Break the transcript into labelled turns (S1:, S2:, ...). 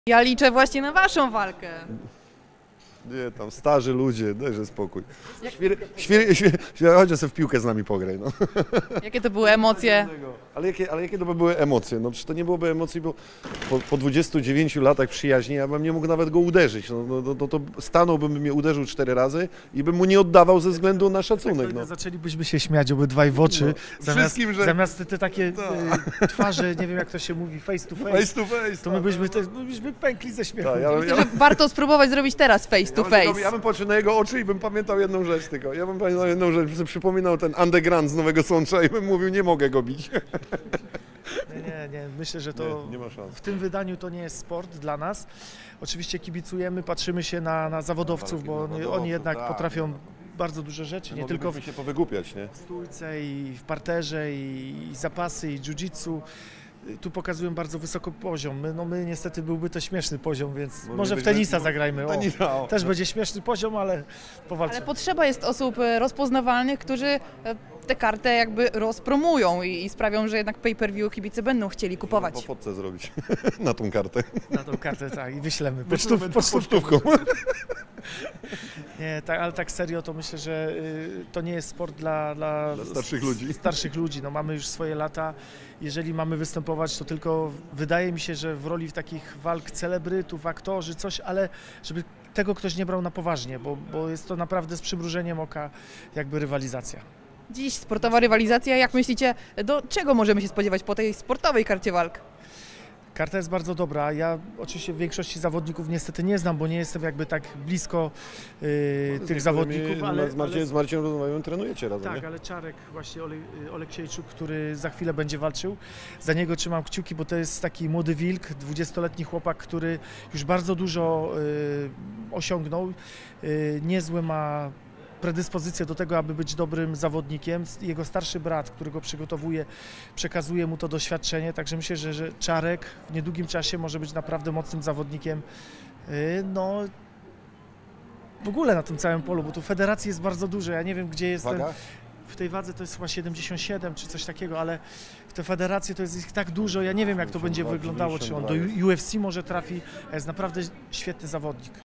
S1: Ja liczę właśnie na waszą walkę.
S2: Nie, tam starzy ludzie, dajże spokój. Chodź sobie w piłkę z nami pograj, no.
S1: Jakie to były emocje?
S2: Ale jakie to by były emocje? No przecież to nie byłoby emocji, bo po 29 latach przyjaźni ja bym nie mógł nawet go uderzyć. To stanąłbym, mnie uderzył 4 razy i bym mu nie oddawał ze względu na szacunek. No.
S3: Zaczęlibyśmy się śmiać obydwaj w oczy, zamiast te takie twarze, nie wiem jak to się mówi, face to face, to my byśmy pękli ze śmiechu.
S1: Myślę, że warto spróbować zrobić teraz face to face.
S2: Ja bym patrzył na jego oczy i bym pamiętał jedną rzecz tylko. Ja bym pamiętał jedną rzecz, że przypominał ten underground z Nowego Sącza i bym mówił, nie mogę go bić.
S3: Nie, myślę, że to
S2: nie ma szans.
S3: w tym wydaniu to nie jest sport dla nas. Oczywiście kibicujemy, patrzymy się na zawodowców, bo oni jednak potrafią bardzo dużo rzeczy, nie tylko
S2: się powygłupiać, nie?
S3: w stójce i w parterze i zapasy i jiu-jitsu. Tu pokazują bardzo wysoki poziom. My niestety byłby to śmieszny poziom, więc może w tenisa zagrajmy. Też będzie śmieszny poziom, ale powalczymy.
S1: Ale potrzeba jest osób rozpoznawalnych, którzy tę kartę jakby rozpromują i sprawią, że jednak pay-per-view kibice będą chcieli kupować.
S2: Po fotce zrobić na tą kartę.
S3: Na tą kartę, tak, i wyślemy.
S2: Pocztówką.
S3: Nie, ale tak serio to myślę, że to nie jest sport dla starszych ludzi. No, mamy już swoje lata. Jeżeli mamy występować, to tylko wydaje mi się, że w roli takich walk celebrytów, aktorzy, coś, ale żeby tego ktoś nie brał na poważnie, bo jest to naprawdę z przymrużeniem oka jakby rywalizacja.
S1: Dziś sportowa rywalizacja. Jak myślicie, do czego możemy się spodziewać po tej sportowej karcie walk?
S3: Karta jest bardzo dobra. Ja oczywiście większości zawodników niestety nie znam, bo nie jestem jakby tak blisko tych zawodników.
S2: Ale z Marcinem rozmawiamy, trenujecie razem,
S3: tak,
S2: nie?
S3: ale Czarek, właśnie Oleksiejczuk, który za chwilę będzie walczył, za niego trzymam kciuki, bo to jest taki młody wilk, 20-letni chłopak, który już bardzo dużo osiągnął. Niezłe ma predyspozycję do tego, aby być dobrym zawodnikiem. Jego starszy brat, który go przygotowuje, przekazuje mu to doświadczenie, także myślę, że Czarek w niedługim czasie może być naprawdę mocnym zawodnikiem. No, w ogóle na tym całym polu, bo tu federacji jest bardzo dużo, ja nie wiem gdzie jest w tej wadze to jest chyba 77 czy coś takiego, ale w tej federacji to jest ich tak dużo, ja nie wiem jak to będzie wyglądało, czy on do UFC może trafi, jest naprawdę świetny zawodnik.